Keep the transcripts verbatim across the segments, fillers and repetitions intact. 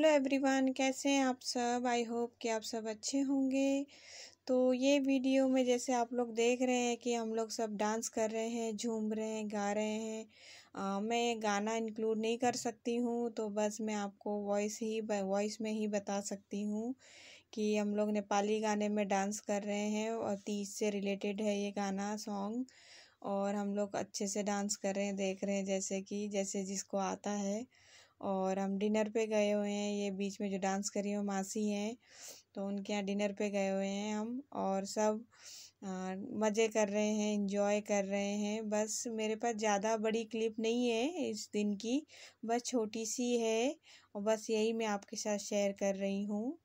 Hello everyone, कैसे हैं आप सब। आई होप कि आप सब अच्छे होंगे। तो ये वीडियो में जैसे आप लोग देख रहे हैं कि हम लोग सब डांस कर रहे हैं, झूम रहे हैं, गा रहे हैं। आ, मैं गाना इंक्लूड नहीं कर सकती हूँ, तो बस मैं आपको वॉइस ही वॉइस में ही बता सकती हूँ कि हम लोग नेपाली गाने में डांस कर रहे हैं और तीज से रिलेटेड है ये गाना सॉन्ग। और हम लोग अच्छे से डांस कर रहे हैं, देख रहे हैं जैसे कि जैसे जिसको आता है। और हम डिनर पे गए हुए हैं, ये बीच में जो डांस करी है वो मासी हैं, तो उनके यहाँ डिनर पे गए हुए हैं हम। और सब मज़े कर रहे हैं, इंजॉय कर रहे हैं। बस मेरे पास ज़्यादा बड़ी क्लिप नहीं है इस दिन की, बस छोटी सी है और बस यही मैं आपके साथ शेयर कर रही हूँ।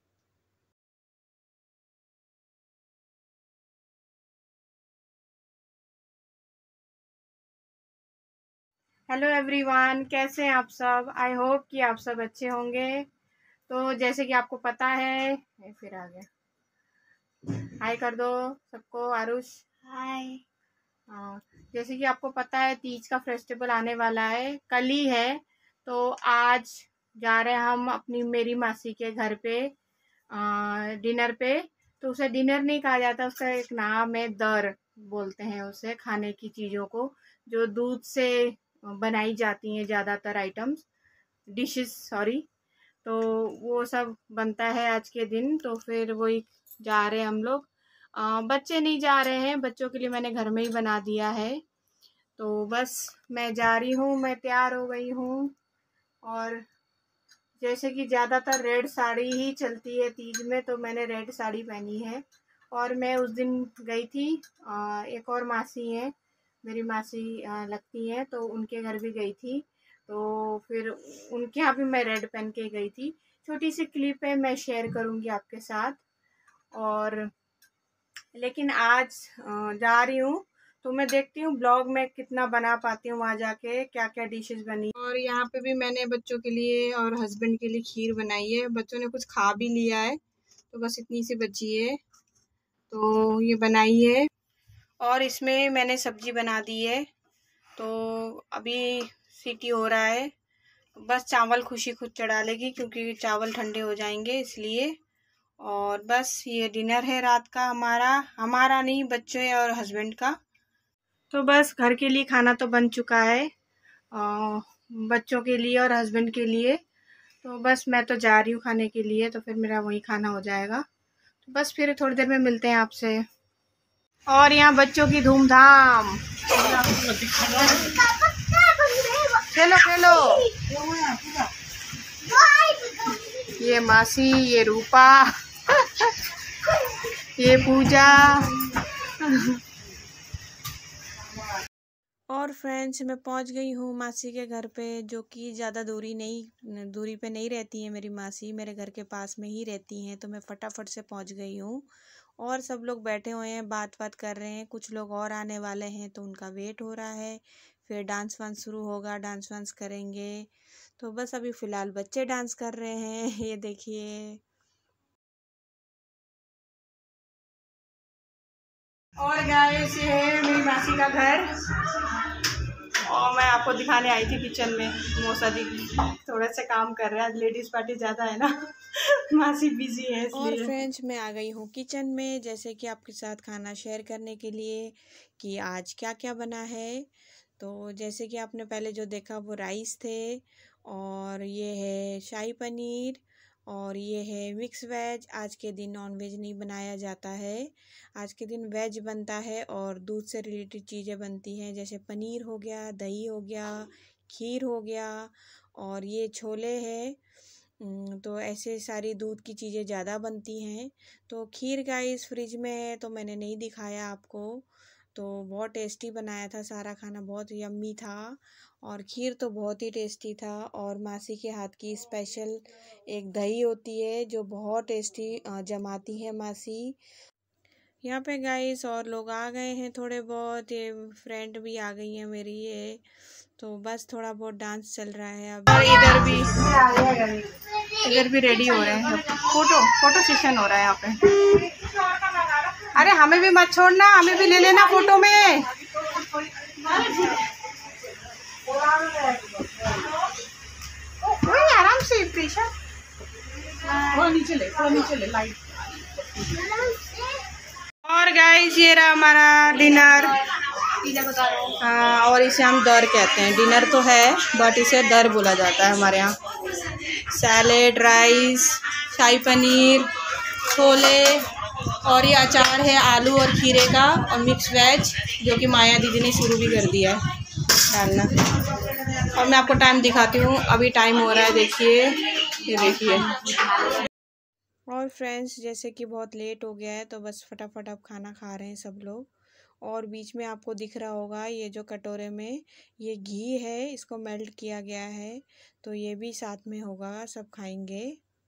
हेलो एवरीवन, कैसे हैं आप सब। आई होप कि आप सब अच्छे होंगे। तो जैसे कि आपको पता है, फिर आ गया, हाय कर दो सबको। आरुष हाय। हाँ, जैसे कि आपको पता है तीज का फेस्टिवल आने वाला है, कल ही है। तो आज जा रहे हैं हम अपनी मेरी मासी के घर पे आ, डिनर पे। तो उसे डिनर नहीं कहा जाता, उसका एक नाम है, दर बोलते हैं उसे, खाने की चीज़ों को जो दूध से बनाई जाती हैं ज़्यादातर आइटम्स, डिशेस सॉरी। तो वो सब बनता है आज के दिन। तो फिर वही जा रहे हैं हम लोग। आ, बच्चे नहीं जा रहे हैं, बच्चों के लिए मैंने घर में ही बना दिया है। तो बस मैं जा रही हूँ, मैं तैयार हो गई हूँ। और जैसे कि ज़्यादातर रेड साड़ी ही चलती है तीज में, तो मैंने रेड साड़ी पहनी है। और मैं उस दिन गई थी, आ, एक और मासी हैं, मेरी मासी आ, लगती हैं, तो उनके घर भी गई थी। तो फिर उनके यहाँ भी मैं रेड पहन के गई थी। छोटी सी क्लिप है, मैं शेयर करूँगी आपके साथ। और लेकिन आज जा रही हूँ तो मैं देखती हूँ ब्लॉग में कितना बना पाती हूँ, वहाँ जाके क्या क्या डिशेस बनी। और यहाँ पे भी मैंने बच्चों के लिए और हस्बैंड के लिए खीर बनाई है। बच्चों ने कुछ खा भी लिया है, तो बस इतनी सी बची है, तो ये बनाई है। और इसमें मैंने सब्जी बना दी है। तो अभी सीटी हो रहा है, बस चावल खुशी खुद चढ़ा लेगी क्योंकि चावल ठंडे हो जाएंगे इसलिए। और बस ये डिनर है रात का, हमारा हमारा नहीं, बच्चे और हस्बैंड का। तो बस घर के लिए खाना तो बन चुका है, आ, बच्चों के लिए और हस्बैंड के लिए। तो बस मैं तो जा रही हूँ खाने के लिए, तो फिर मेरा वही खाना हो जाएगा। तो बस फिर थोड़ी देर में मिलते हैं आपसे। और यहाँ बच्चों की धूमधाम, खेलो खेलो। ये मासी, ये रूपा, ये पूजा। और फ्रेंड्स, मैं पहुंच गई हूँ मासी के घर पे, जो कि ज़्यादा दूरी नहीं दूरी पे नहीं रहती है। मेरी मासी मेरे घर के पास में ही रहती हैं, तो मैं फटाफट से पहुंच गई हूँ। और सब लोग बैठे हुए हैं, बात बात कर रहे हैं। कुछ लोग और आने वाले हैं, तो उनका वेट हो रहा है। फिर डांस वांस शुरू होगा, डांस वांस करेंगे। तो बस अभी फ़िलहाल बच्चे डांस कर रहे हैं, ये देखिए। और गाइस, ये है मेरी मासी का घर, और मैं आपको दिखाने आई थी किचन में। मौसा जी थोड़ा सा काम कर रहे हैं, आज लेडीज़ पार्टी ज़्यादा है ना, मासी बिजी है इसलिए। और फ्रेंड्स, मैं आ गई हूँ किचन में, जैसे कि आपके साथ खाना शेयर करने के लिए कि आज क्या क्या बना है। तो जैसे कि आपने पहले जो देखा वो राइस थे, और ये है शाही पनीर, और ये है मिक्स वेज। आज के दिन नॉन वेज नहीं बनाया जाता है, आज के दिन वेज बनता है। और दूध से रिलेटेड चीज़ें बनती हैं, जैसे पनीर हो गया, दही हो गया, खीर हो गया, और ये छोले हैं। तो ऐसे सारी दूध की चीज़ें ज़्यादा बनती हैं। तो खीर गाइस फ्रिज में है, तो मैंने नहीं दिखाया आपको। तो बहुत टेस्टी बनाया था, सारा खाना बहुत यम्मी था, और खीर तो बहुत ही टेस्टी था। और मासी के हाथ की स्पेशल एक दही होती है जो बहुत टेस्टी जमाती है मासी। यहाँ पे गाइस और लोग आ गए हैं थोड़े बहुत, ये फ्रेंड भी आ गई है मेरी ये। तो बस थोड़ा बहुत डांस चल रहा है अब। और इधर भी इधर भी रेडी हो रहे हैं, फोटो फोटो सेशन हो रहा है यहाँ पे। अरे हमें भी मत छोड़ना, हमें भी ले लेना फोटो में। आराम से प्रीशा। थोड़ा नीचे ले, थोड़ा नीचे ले लाइट। और गाइस ये रहा हमारा डिनर। हाँ, और इसे हम दर कहते हैं। डिनर तो है बट इसे दर बोला जाता है हमारे यहाँ। सैलेड, राइस, शाही पनीर, छोले, और ये अचार है आलू और खीरे का, और मिक्स वेज जो कि माया दीदी ने शुरू भी कर दिया है डालना। और मैं आपको टाइम दिखाती हूँ, अभी टाइम हो रहा है, देखिए ये देखिए। और फ्रेंड्स जैसे कि बहुत लेट हो गया है तो बस फटाफट अब खाना खा रहे हैं सब लोग। और बीच में आपको दिख रहा होगा ये जो कटोरे में ये घी है, इसको मेल्ट किया गया है, तो ये भी साथ में होगा, सब खाएंगे।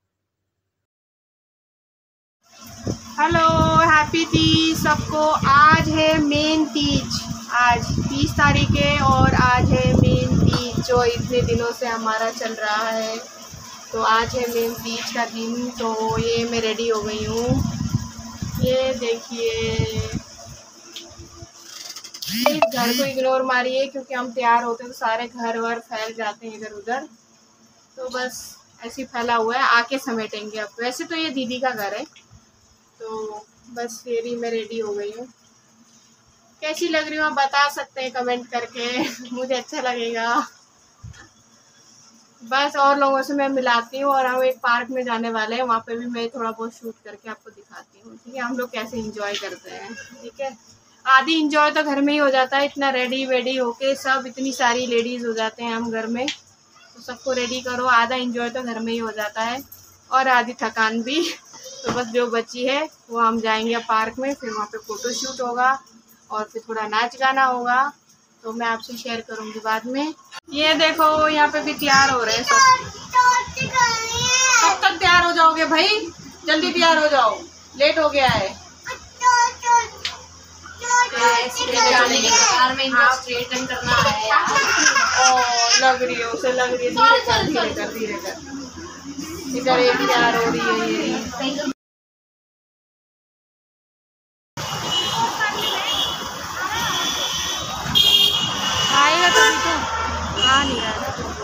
हेलो, हैप्पी तीज सबको। आज है मेन तीज, आज तीस तारीख है और आज है मेन तीज जो इतने दिनों से हमारा चल रहा है। तो आज है मेन तीज का दिन। तो ये मैं रेडी हो गई हूँ, ये देखिए। इस घर को इग्नोर मारिए क्योंकि हम तैयार होते तो सारे घर वर फैल जाते हैं इधर उधर, तो बस ऐसे फैला हुआ है, आके समेटेंगे अब। वैसे तो ये दीदी का घर है, तो बस ये भी मैं रेडी हो गई हूँ। कैसी लग रही हूँ आप बता सकते हैं कमेंट करके, मुझे अच्छा लगेगा। बस और लोगों से मैं मिलाती हूँ, और हम एक पार्क में जाने वाले हैं, वहाँ पे भी मैं थोड़ा बहुत शूट करके आपको दिखाती हूँ, ठीक है। हम लोग कैसे एंजॉय करते हैं, ठीक है। आधी एंजॉय तो घर में ही हो जाता है, इतना रेडी वेडी होके सब, इतनी सारी लेडीज़ हो जाते हैं हम घर में, तो सबको रेडी करो। आधा एंजॉय तो घर में ही हो जाता है, और आधी थकान भी। तो बस जो बची है वो हम जाएंगे पार्क में, फिर वहाँ पे फ़ोटो शूट होगा और फिर थोड़ा नाच गाना होगा, तो मैं आपसे शेयर करूँगी बाद में। ये देखो यहाँ पे भी तैयार हो रहे हैं सब। कब तक तैयार हो जाओगे भाई, जल्दी तैयार हो जाओ, लेट हो गया है। स्ट्रेटन करना है। ओ लग रही है उसे, लग रही है, धीरे कर धीरे कर धीरे कर। इधर एक तैयार हो रही है ये। आएगा तभी तो, आ नहीं रहा।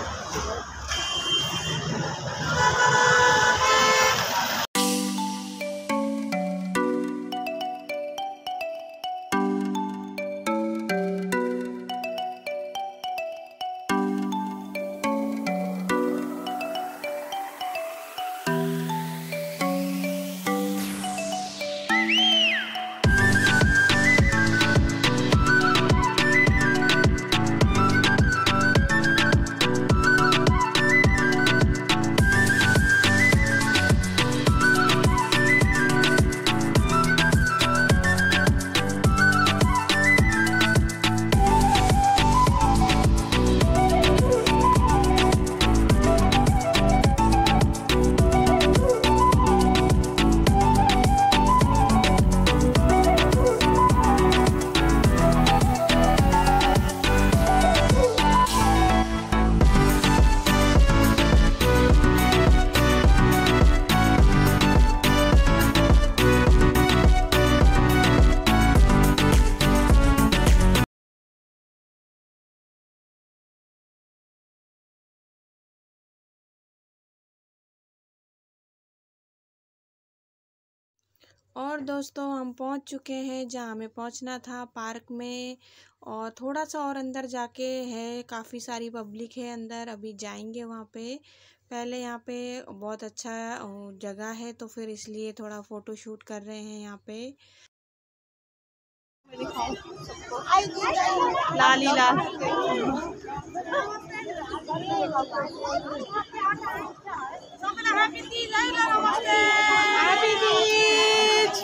और दोस्तों हम पहुंच चुके हैं जहां हमें पहुंचना था, पार्क में। और थोड़ा सा और अंदर जाके है, काफ़ी सारी पब्लिक है अंदर, अभी जाएंगे वहां पे। पहले यहाँ पे बहुत अच्छा जगह है, तो फिर इसलिए थोड़ा फ़ोटो शूट कर रहे हैं यहाँ पे। लाली लाल हैप्पी तीज।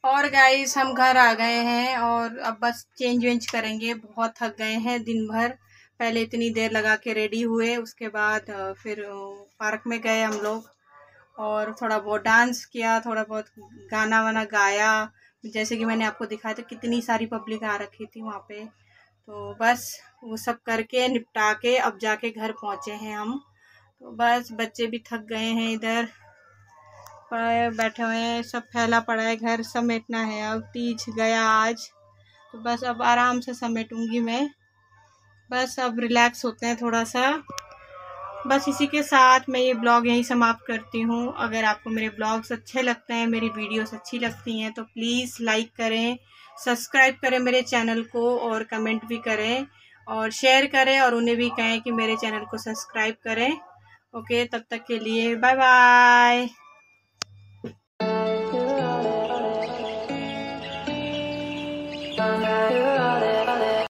और गाइस हम घर आ गए हैं और अब बस चेंज वेंज करेंगे। बहुत थक गए हैं दिन भर। पहले इतनी देर लगा के रेडी हुए, उसके बाद फिर पार्क में गए हम लोग और थोड़ा बहुत डांस किया, थोड़ा बहुत गाना वाना गाया। जैसे कि मैंने आपको दिखाया था कितनी सारी पब्लिक आ रखी थी वहाँ पे। तो बस वो सब करके निपटा के अब जाके घर पहुँचे हैं हम। तो बस बच्चे भी थक गए हैं, इधर बैठे हुए हैं, सब फैला पड़ा है, घर समेटना है। अब तीज गया आज, तो बस अब आराम से समेटूंगी मैं। बस अब रिलैक्स होते हैं थोड़ा सा। बस इसी के साथ मैं ये ब्लॉग यहीं समाप्त करती हूँ। अगर आपको मेरे ब्लॉग्स अच्छे लगते हैं, मेरी वीडियोस अच्छी लगती हैं, तो प्लीज़ लाइक करें, सब्सक्राइब करें मेरे चैनल को और कमेंट भी करें और शेयर करें और उन्हें भी कहें कि मेरे चैनल को सब्सक्राइब करें। ओके, तब तक के लिए बाय बाय।